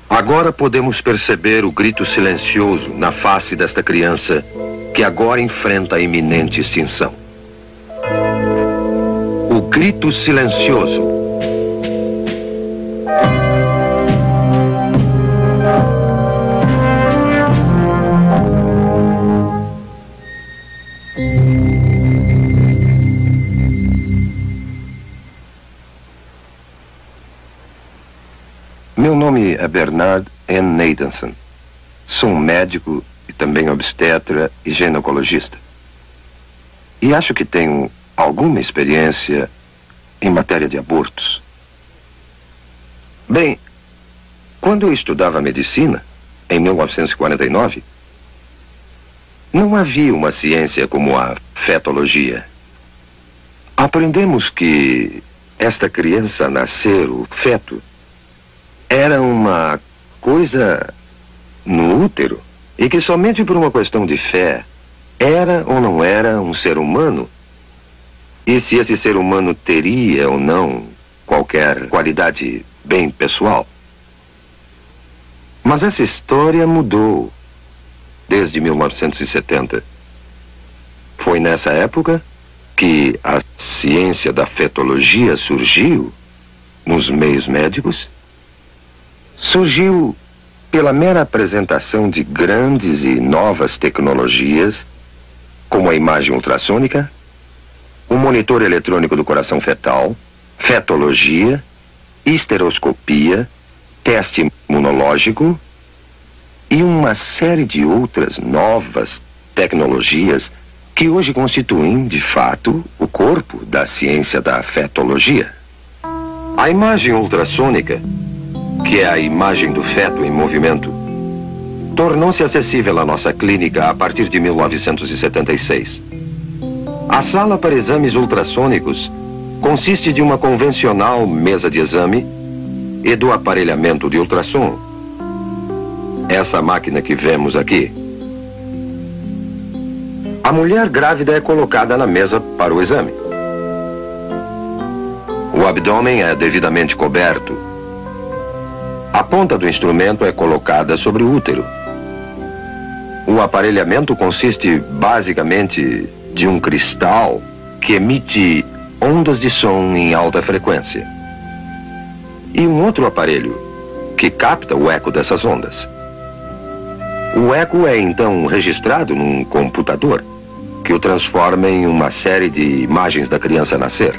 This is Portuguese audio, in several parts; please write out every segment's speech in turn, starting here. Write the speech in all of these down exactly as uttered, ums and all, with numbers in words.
Agora podemos perceber o grito silencioso na face desta criança que agora enfrenta a iminente extinção. O grito silencioso. Meu nome é Bernard N. Nathanson. Sou um médico e também obstetra e ginecologista. E acho que tenho alguma experiência em matéria de abortos. Bem, quando eu estudava medicina, em mil novecentos e quarenta e nove, não havia uma ciência como a fetologia. Aprendemos que esta criança a nascer, o feto, era uma coisa no útero e que somente por uma questão de fé era ou não era um ser humano, e se esse ser humano teria ou não qualquer qualidade bem pessoal. Mas essa história mudou desde mil novecentos e setenta. Foi nessa época que a ciência da fetologia surgiu nos meios médicos. Surgiu pela mera apresentação de grandes e novas tecnologias, como a imagem ultrassônica, o monitor eletrônico do coração fetal, fetologia, histeroscopia, teste imunológico e uma série de outras novas tecnologias que hoje constituem, de fato, o corpo da ciência da fetologia. A imagem ultrassônica, que é a imagem do feto em movimento, tornou-se acessível à nossa clínica a partir de mil novecentos e setenta e seis. A sala para exames ultrassônicos consiste de uma convencional mesa de exame e do aparelhamento de ultrassom. Essa máquina que vemos aqui. A mulher grávida é colocada na mesa para o exame. O abdômen é devidamente coberto. A ponta do instrumento é colocada sobre o útero. O aparelhamento consiste basicamente de um cristal que emite ondas de som em alta frequência e um outro aparelho que capta o eco dessas ondas. O eco é então registrado num computador que o transforma em uma série de imagens da criança nascer.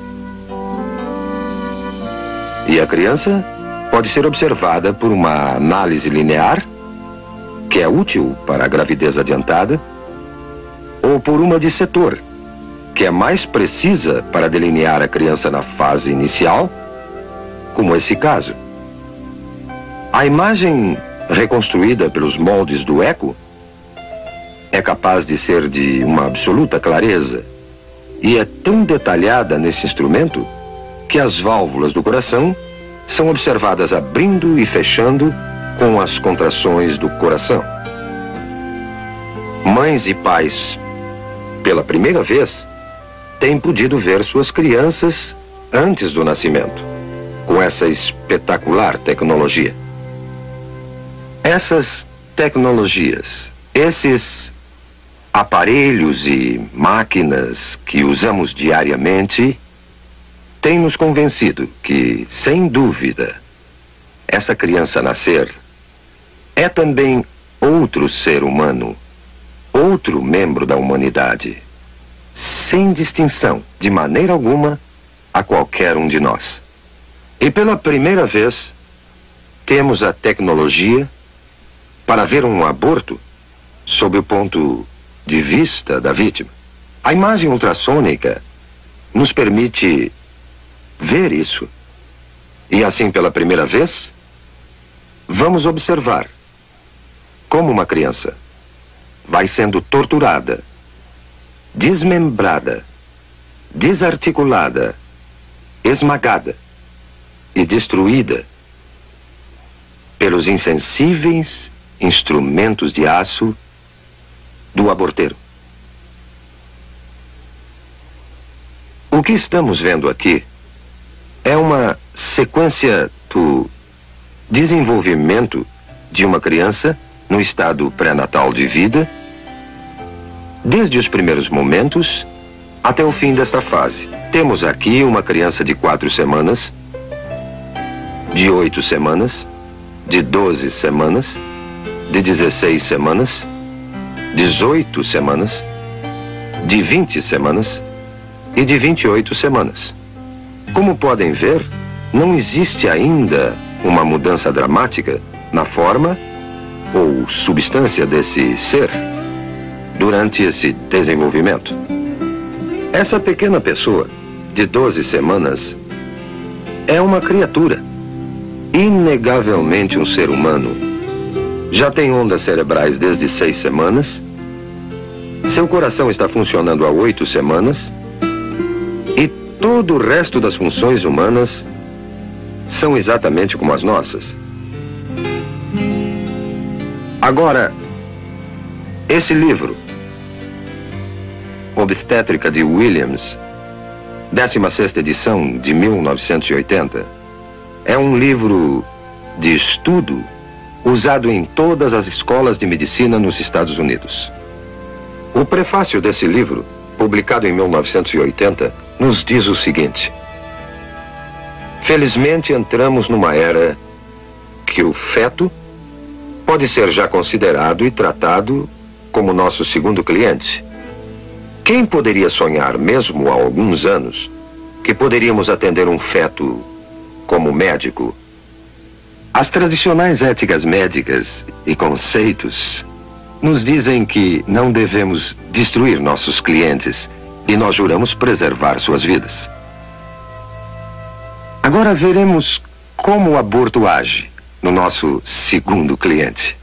E a criança pode ser observada por uma análise linear, que é útil para a gravidez adiantada, ou por uma de setor, que é mais precisa para delinear a criança na fase inicial, como esse caso. A imagem reconstruída pelos moldes do eco é capaz de ser de uma absoluta clareza e é tão detalhada nesse instrumento que as válvulas do coração são observadas abrindo e fechando com as contrações do coração. Mães e pais, pela primeira vez, têm podido ver suas crianças antes do nascimento, com essa espetacular tecnologia. Essas tecnologias, esses aparelhos e máquinas que usamos diariamente, tem nos convencido que, sem dúvida, essa criança nascer é também outro ser humano, outro membro da humanidade, sem distinção, de maneira alguma, a qualquer um de nós. E pela primeira vez, temos a tecnologia para ver um aborto sob o ponto de vista da vítima. A imagem ultrassônica nos permite ver isso. E assim, pela primeira vez, vamos observar como uma criança vai sendo torturada, desmembrada, desarticulada, esmagada e destruída pelos insensíveis instrumentos de aço do aborteiro. O que estamos vendo aqui é uma sequência do desenvolvimento de uma criança no estado pré-natal de vida, desde os primeiros momentos até o fim desta fase. Temos aqui uma criança de quatro semanas, de oito semanas, de doze semanas, de dezesseis semanas, dezoito semanas, de vinte semanas e de vinte e oito semanas. Como podem ver, não existe ainda uma mudança dramática na forma ou substância desse ser durante esse desenvolvimento. Essa pequena pessoa de doze semanas é uma criatura, inegavelmente um ser humano. Já tem ondas cerebrais desde seis semanas, seu coração está funcionando há oito semanas e todo o resto das funções humanas são exatamente como as nossas. Agora, esse livro, Obstétrica de Williams, décima sexta edição de mil novecentos e oitenta, é um livro de estudo usado em todas as escolas de medicina nos Estados Unidos. O prefácio desse livro, publicado em mil novecentos e oitenta, nos diz o seguinte: felizmente entramos numa era que o feto pode ser já considerado e tratado como nosso segundo cliente. Quem poderia sonhar, mesmo há alguns anos, que poderíamos atender um feto como médico? As tradicionais éticas médicas e conceitos nos dizem que não devemos destruir nossos clientes e nós juramos preservar suas vidas. Agora veremos como o aborto age no nosso segundo cliente.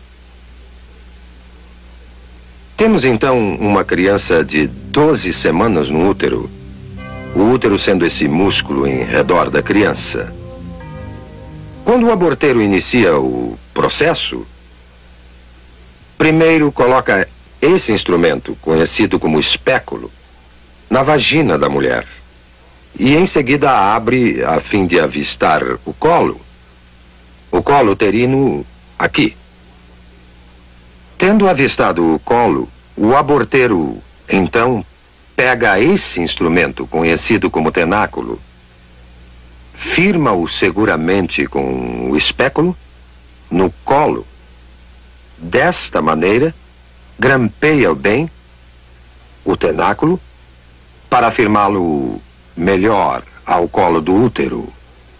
Temos então uma criança de doze semanas no útero, o útero sendo esse músculo em redor da criança. Quando o aborteiro inicia o processo, primeiro coloca esse instrumento, conhecido como espéculo, na vagina da mulher e em seguida abre a fim de avistar o colo, o colo uterino aqui. Tendo avistado o colo, o aborteiro, então, pega esse instrumento, conhecido como tenáculo, firma-o seguramente com o espéculo no colo. Desta maneira, grampeia bem o tenáculo para afirmá-lo melhor ao colo do útero.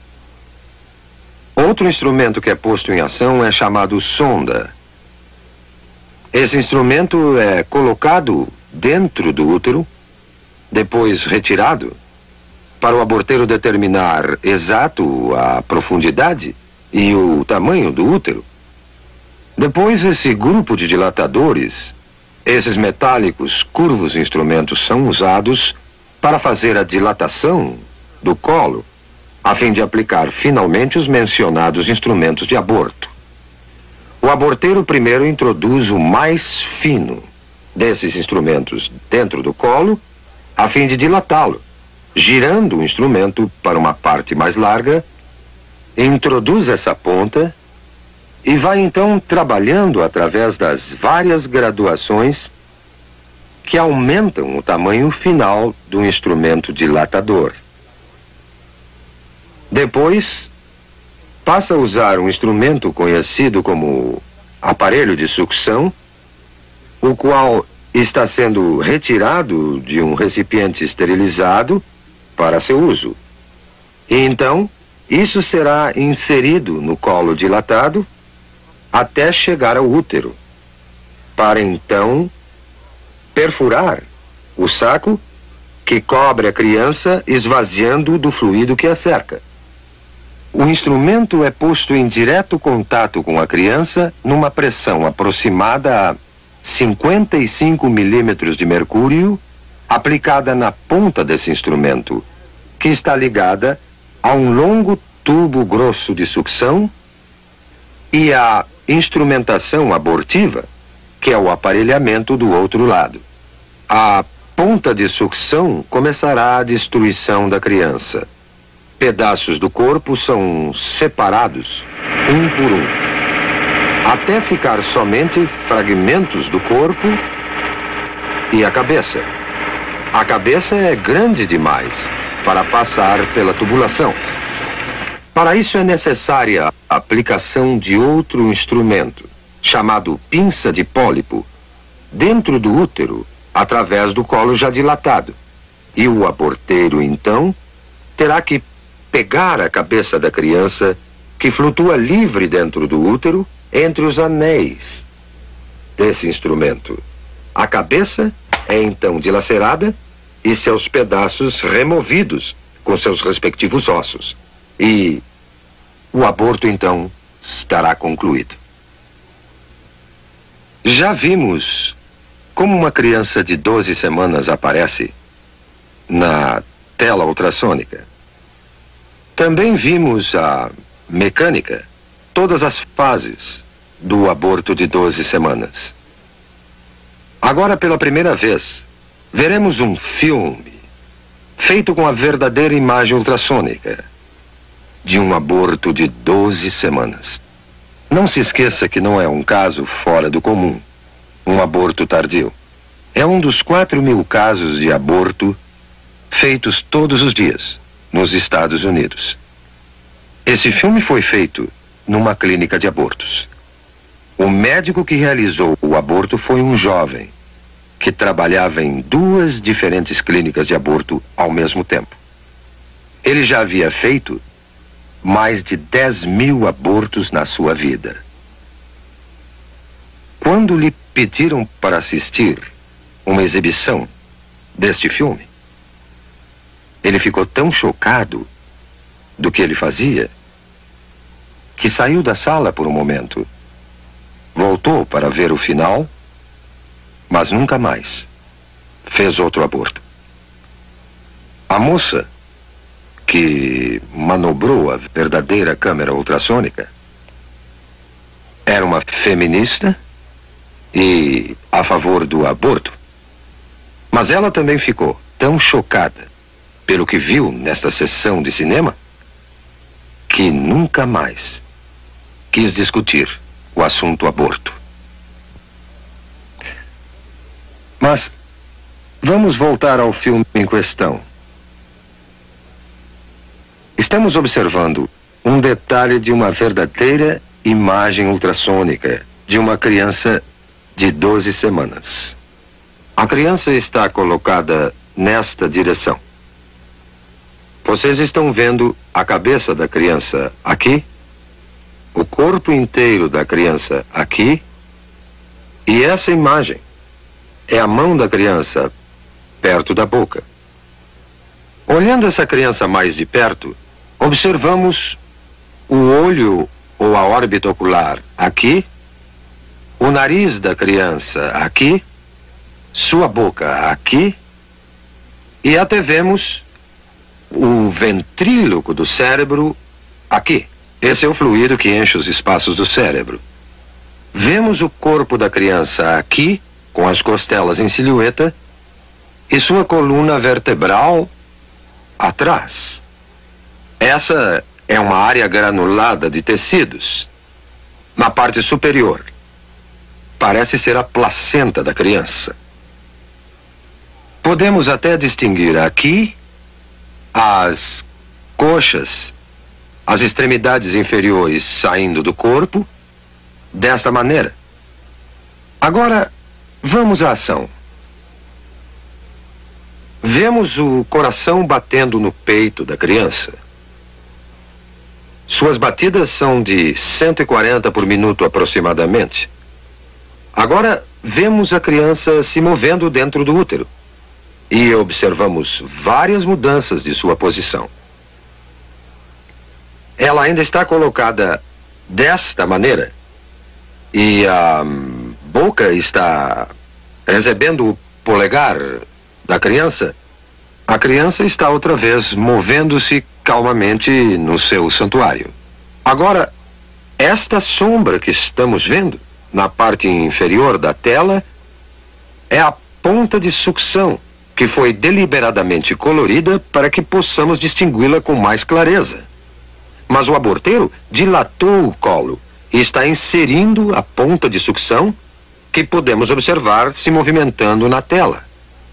Outro instrumento que é posto em ação é chamado sonda. Esse instrumento é colocado dentro do útero, depois retirado, para o aborteiro determinar exato a profundidade e o tamanho do útero. Depois, esse grupo de dilatadores, esses metálicos, curvos instrumentos, são usados para fazer a dilatação do colo, a fim de aplicar finalmente os mencionados instrumentos de aborto. O aborteiro primeiro introduz o mais fino desses instrumentos dentro do colo, a fim de dilatá-lo, girando o instrumento para uma parte mais larga, introduz essa ponta e vai então trabalhando através das várias graduações que aumentam o tamanho final do instrumento dilatador. Depois, passa a usar um instrumento conhecido como aparelho de sucção, o qual está sendo retirado de um recipiente esterilizado para seu uso. E então, isso será inserido no colo dilatado até chegar ao útero, para então perfurar o saco que cobre a criança, esvaziando do fluido que a cerca. O instrumento é posto em direto contato com a criança numa pressão aproximada a cinquenta e cinco milímetros de mercúrio, aplicada na ponta desse instrumento, que está ligada a um longo tubo grosso de sucção e a instrumentação abortiva, que é o aparelhamento do outro lado. A ponta de sucção começará a destruição da criança. Pedaços do corpo são separados um por um, até ficar somente fragmentos do corpo e a cabeça. A cabeça é grande demais para passar pela tubulação. Para isso é necessária a aplicação de outro instrumento, chamado pinça de pólipo, dentro do útero, através do colo já dilatado. E o aborteiro, então, terá que pegar a cabeça da criança, que flutua livre dentro do útero, entre os anéis desse instrumento. A cabeça é então dilacerada e seus pedaços removidos com seus respectivos ossos. E o aborto, então, estará concluído. Já vimos como uma criança de doze semanas aparece na tela ultrassônica. Também vimos a mecânica, todas as fases do aborto de doze semanas. Agora, pela primeira vez, veremos um filme feito com a verdadeira imagem ultrassônica de um aborto de doze semanas. Não se esqueça que não é um caso fora do comum, um aborto tardio. É um dos quatro mil casos de aborto feitos todos os dias nos Estados Unidos. Esse filme foi feito numa clínica de abortos. O médico que realizou o aborto foi um jovem que trabalhava em duas diferentes clínicas de aborto ao mesmo tempo. Ele já havia feito mais de dez mil abortos na sua vida. Quando lhe pediram para assistir uma exibição deste filme, ele ficou tão chocado do que ele fazia que saiu da sala por um momento. Voltou para ver o final, mas nunca mais fez outro aborto. A moça que manobrou a verdadeira câmera ultrassônica era uma feminista e a favor do aborto. Mas ela também ficou tão chocada pelo que viu nesta sessão de cinema que nunca mais quis discutir o assunto aborto. Mas vamos voltar ao filme em questão. Estamos observando um detalhe de uma verdadeira imagem ultrassônica de uma criança de doze semanas. A criança está colocada nesta direção. Vocês estão vendo a cabeça da criança aqui, o corpo inteiro da criança aqui, e essa imagem é a mão da criança perto da boca. Olhando essa criança mais de perto, observamos o olho ou a órbita ocular aqui, o nariz da criança aqui, sua boca aqui, e até vemos o ventríloco do cérebro aqui. Esse é o fluido que enche os espaços do cérebro. Vemos o corpo da criança aqui, com as costelas em silhueta, e sua coluna vertebral atrás. Essa é uma área granulada de tecidos na parte superior. Parece ser a placenta da criança. Podemos até distinguir aqui as coxas, as extremidades inferiores saindo do corpo, desta maneira. Agora, vamos à ação. Vemos o coração batendo no peito da criança. Suas batidas são de cento e quarenta por minuto aproximadamente. Agora, vemos a criança se movendo dentro do útero. E observamos várias mudanças de sua posição. Ela ainda está colocada desta maneira. E a boca está recebendo o polegar da criança. A criança está outra vez movendo-se calmamente no seu santuário. Agora, esta sombra que estamos vendo na parte inferior da tela é a ponta de sucção que foi deliberadamente colorida para que possamos distingui-la com mais clareza. Mas o aborteiro dilatou o colo e está inserindo a ponta de sucção que podemos observar se movimentando na tela.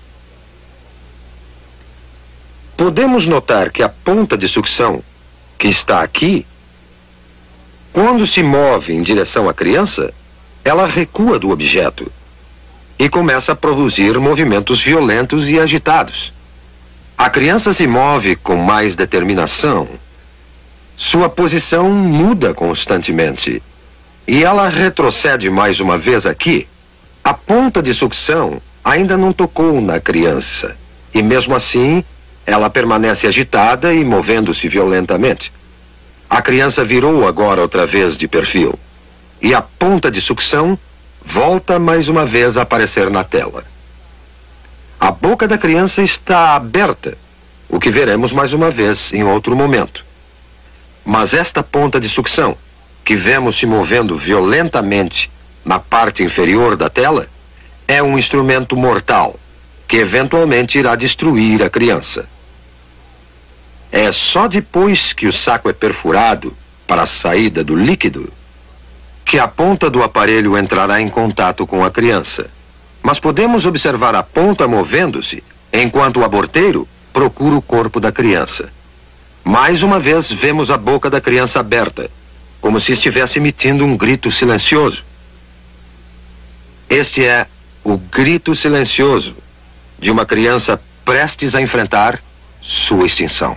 Podemos notar que a ponta de sucção que está aqui, quando se move em direção à criança, ela recua do objeto e começa a produzir movimentos violentos e agitados. A criança se move com mais determinação. Sua posição muda constantemente e ela retrocede mais uma vez aqui. A ponta de sucção ainda não tocou na criança e mesmo assim ela permanece agitada e movendo-se violentamente. A criança virou agora outra vez de perfil e a ponta de sucção volta mais uma vez a aparecer na tela. A boca da criança está aberta, o que veremos mais uma vez em outro momento. Mas esta ponta de sucção, que vemos se movendo violentamente na parte inferior da tela, é um instrumento mortal, que eventualmente irá destruir a criança. É só depois que o saco é perfurado para a saída do líquido que a ponta do aparelho entrará em contato com a criança. Mas podemos observar a ponta movendo-se enquanto o aborteiro procura o corpo da criança. Mais uma vez vemos a boca da criança aberta, como se estivesse emitindo um grito silencioso. Este é o grito silencioso de uma criança prestes a enfrentar sua extinção.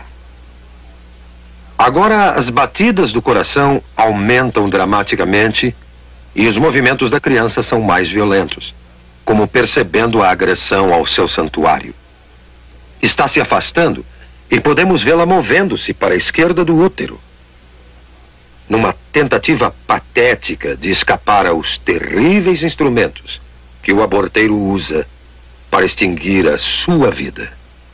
Agora as batidas do coração aumentam dramaticamente e os movimentos da criança são mais violentos, como percebendo a agressão ao seu santuário. Está se afastando e podemos vê-la movendo-se para a esquerda do útero, numa tentativa patética de escapar aos terríveis instrumentos que o aborteiro usa para extinguir a sua vida.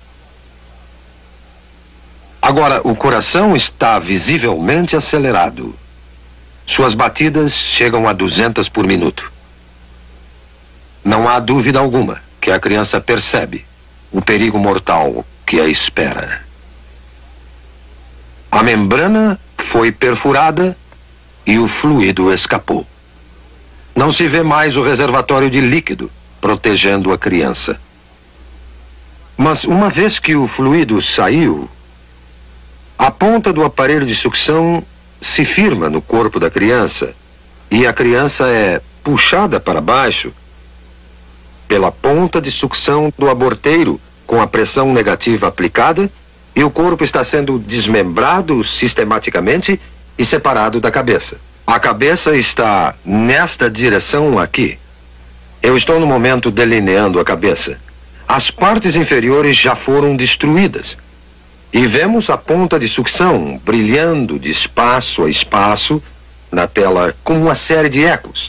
Agora, o coração está visivelmente acelerado. Suas batidas chegam a duzentas por minuto. Não há dúvida alguma que a criança percebe o perigo mortal que a espera. A membrana foi perfurada e o fluido escapou. Não se vê mais o reservatório de líquido protegendo a criança. Mas uma vez que o fluido saiu, a ponta do aparelho de sucção se firma no corpo da criança e a criança é puxada para baixo pela ponta de sucção do aborteiro com a pressão negativa aplicada e o corpo está sendo desmembrado sistematicamente e separado da cabeça. A cabeça está nesta direção aqui. Eu estou no momento delineando a cabeça. As partes inferiores já foram destruídas. E vemos a ponta de sucção brilhando de espaço a espaço na tela como uma série de ecos.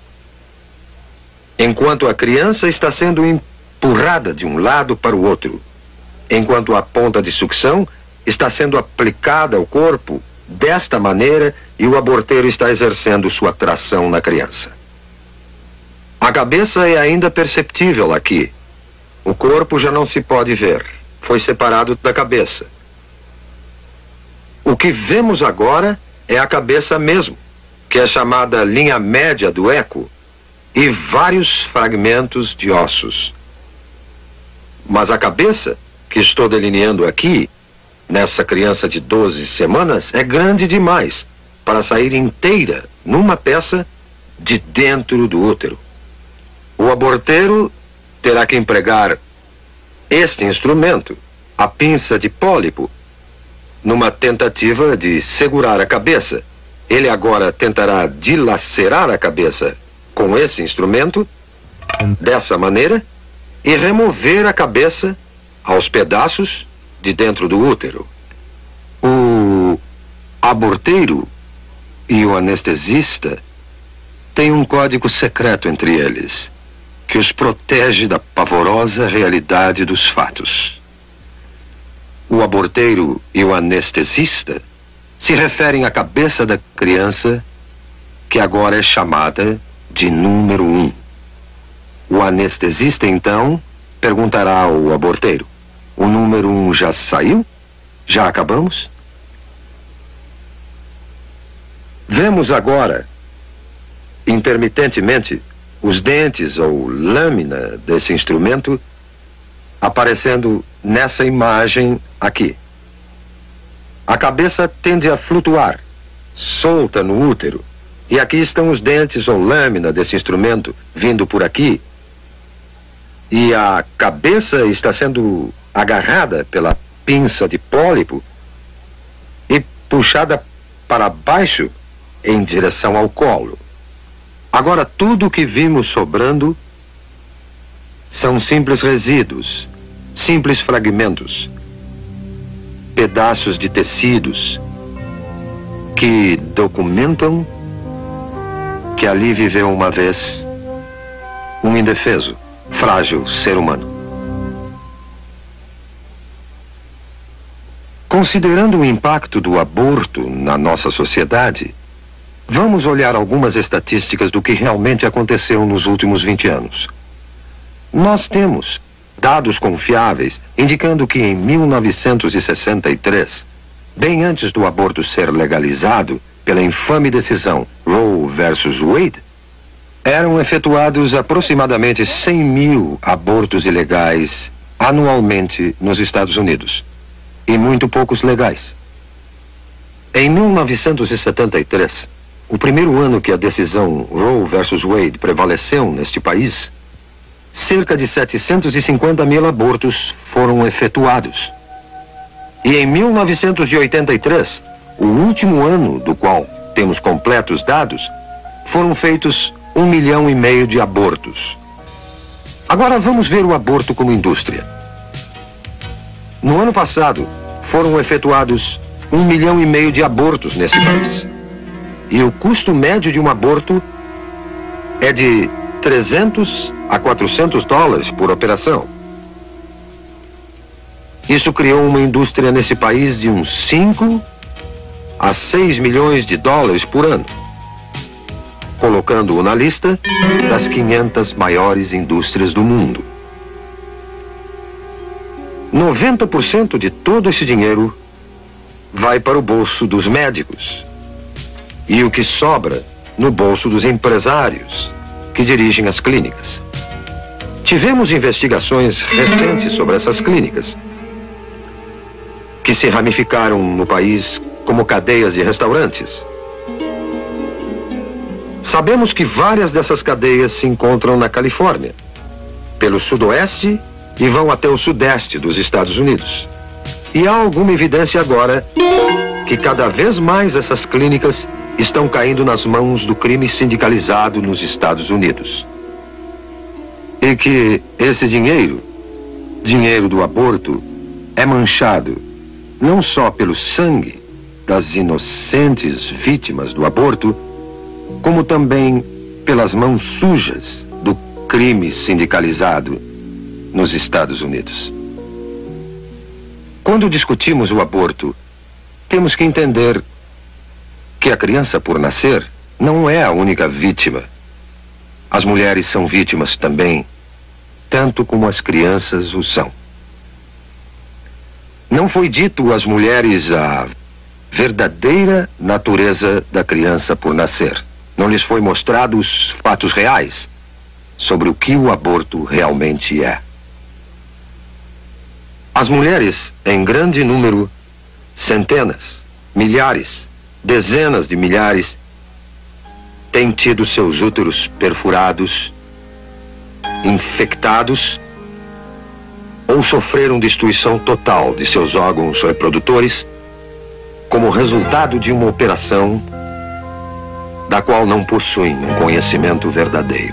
Enquanto a criança está sendo empurrada de um lado para o outro, enquanto a ponta de sucção está sendo aplicada ao corpo desta maneira e o aborteiro está exercendo sua tração na criança. A cabeça é ainda perceptível aqui. O corpo já não se pode ver. Foi separado da cabeça. O que vemos agora é a cabeça mesmo, que é chamada linha média do eco, e vários fragmentos de ossos. Mas a cabeça, que estou delineando aqui, nessa criança de doze semanas, é grande demais para sair inteira numa peça de dentro do útero. O aborteiro terá que empregar este instrumento, a pinça de pólipo, numa tentativa de segurar a cabeça. Ele agora tentará dilacerar a cabeça com esse instrumento, dessa maneira, e remover a cabeça aos pedaços de dentro do útero. O aborteiro e o anestesista têm um código secreto entre eles, que os protege da pavorosa realidade dos fatos. O aborteiro e o anestesista se referem à cabeça da criança, que agora é chamada de número um. O anestesista, então, perguntará ao aborteiro: o número um já saiu? Já acabamos? Vemos agora, intermitentemente, os dentes ou lâmina desse instrumento aparecendo nessa imagem aqui. A cabeça tende a flutuar, solta no útero, e aqui estão os dentes ou lâmina desse instrumento vindo por aqui, e a cabeça está sendo agarrada pela pinça de pólipo e puxada para baixo em direção ao colo. Agora, tudo o que vimos sobrando são simples resíduos, simples fragmentos, pedaços de tecidos que documentam que ali viveu uma vez um indefeso, frágil ser humano. Considerando o impacto do aborto na nossa sociedade, vamos olhar algumas estatísticas do que realmente aconteceu nos últimos vinte anos. Nós temos dados confiáveis indicando que em mil novecentos e sessenta e três, bem antes do aborto ser legalizado pela infame decisão Roe versus Wade, eram efetuados aproximadamente cem mil abortos ilegais anualmente nos Estados Unidos, e muito poucos legais. Em mil novecentos e setenta e três, o primeiro ano que a decisão Roe versus Wade prevaleceu neste país, cerca de setecentos e cinquenta mil abortos foram efetuados. E em mil novecentos e oitenta e três, o último ano do qual temos completos dados, foram feitos um milhão e meio de abortos. Agora vamos ver o aborto como indústria. No ano passado, foram efetuados um milhão e meio de abortos nesse país. E o custo médio de um aborto é de trezentos a quatrocentos dólares por operação. Isso criou uma indústria nesse país de uns cinco a seis milhões de dólares por ano, colocando-o na lista das quinhentas maiores indústrias do mundo. noventa por cento de todo esse dinheiro vai para o bolso dos médicos e o que sobra no bolso dos empresários que dirigem as clínicas. Tivemos investigações recentes sobre essas clínicas, que se ramificaram no país como cadeias de restaurantes. Sabemos que várias dessas cadeias se encontram na Califórnia, pelo sudoeste e vão até o sudeste dos Estados Unidos. E há alguma evidência agora que cada vez mais essas clínicas estão caindo nas mãos do crime sindicalizado nos Estados Unidos. E que esse dinheiro, dinheiro do aborto, é manchado não só pelo sangue das inocentes vítimas do aborto, como também pelas mãos sujas do crime sindicalizado nos Estados Unidos. Quando discutimos o aborto, temos que entender que a criança por nascer não é a única vítima. As mulheres são vítimas também, tanto como as crianças o são. Não foi dito às mulheres a verdadeira natureza da criança por nascer. Não lhes foi mostrado os fatos reais sobre o que o aborto realmente é. As mulheres, em grande número, centenas, milhares, dezenas de milhares, têm tido seus úteros perfurados, infectados, ou sofreram destruição total de seus órgãos reprodutores como resultado de uma operação da qual não possuem um conhecimento verdadeiro.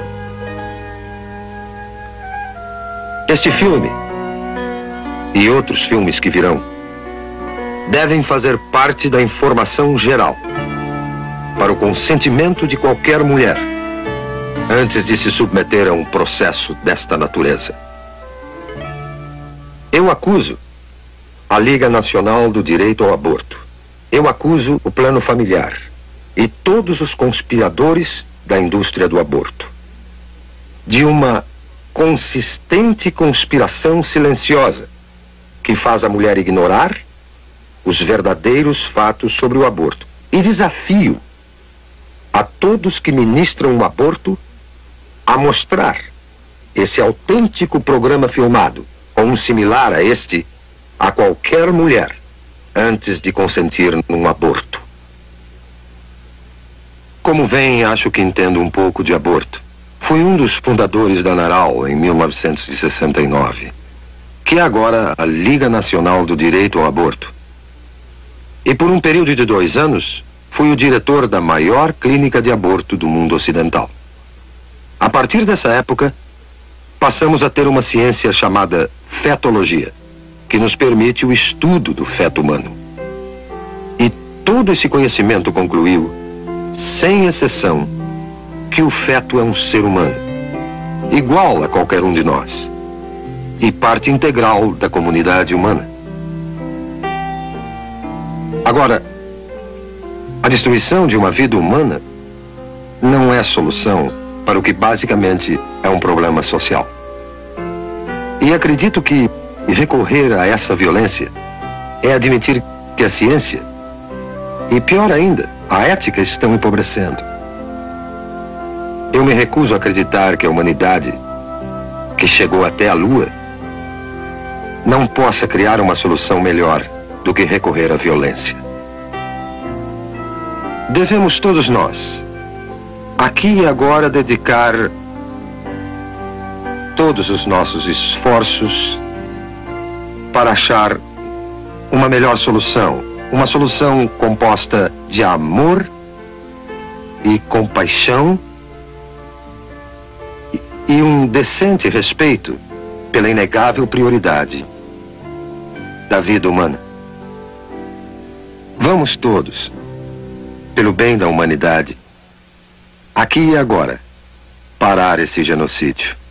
Este filme e outros filmes que virão devem fazer parte da informação geral para o consentimento de qualquer mulher antes de se submeter a um processo desta natureza. Eu acuso a Liga Nacional do Direito ao Aborto. Eu acuso o Plano Familiar e todos os conspiradores da indústria do aborto de uma consistente conspiração silenciosa que faz a mulher ignorar os verdadeiros fatos sobre o aborto. E desafio a todos que ministram o aborto a mostrar esse autêntico programa filmado, ou um similar a este, a qualquer mulher, antes de consentir num aborto. Como veem, acho que entendo um pouco de aborto. Fui um dos fundadores da NARAL em mil novecentos e sessenta e nove, que é agora a Liga Nacional do Direito ao Aborto. E por um período de dois anos, fui o diretor da maior clínica de aborto do mundo ocidental. A partir dessa época, passamos a ter uma ciência chamada fetologia, que nos permite o estudo do feto humano. E todo esse conhecimento concluiu, sem exceção, que o feto é um ser humano, igual a qualquer um de nós, e parte integral da comunidade humana. Agora, a destruição de uma vida humana não é solução para o que basicamente é um problema social. E acredito que recorrer a essa violência é admitir que a ciência, e pior ainda, a ética estão empobrecendo. Eu me recuso a acreditar que a humanidade, que chegou até a Lua, não possa criar uma solução melhor do que recorrer à violência. Devemos todos nós, aqui e agora, dedicar todos os nossos esforços para achar uma melhor solução, uma solução composta de amor e compaixão e, e um decente respeito pela inegável prioridade da vida humana. Vamos todos, pelo bem da humanidade, aqui e agora, parar esse genocídio.